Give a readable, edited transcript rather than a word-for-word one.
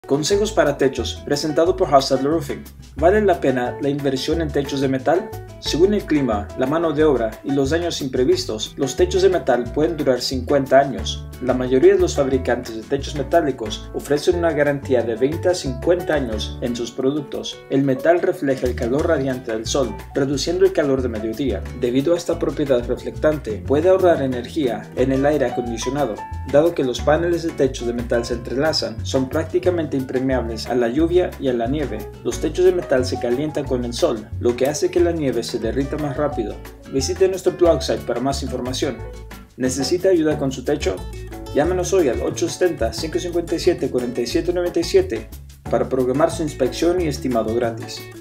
Consejos para techos, presentado por House Adler Roofing. ¿Vale la pena la inversión en techos de metal? Según el clima, la mano de obra y los daños imprevistos, los techos de metal pueden durar 50 años. La mayoría de los fabricantes de techos metálicos ofrecen una garantía de 20 a 50 años en sus productos. El metal refleja el calor radiante del sol, reduciendo el calor de mediodía. Debido a esta propiedad reflectante, puede ahorrar energía en el aire acondicionado. Dado que los paneles de techo de metal se entrelazan, son prácticamente impermeables a la lluvia y a la nieve. Los techos de metal se calientan con el sol, lo que hace que la nieve se derrita más rápido. Visite nuestro blog site para más información. ¿Necesita ayuda con su techo? Llámenos hoy al 870-557-4797 para programar su inspección y estimado gratis.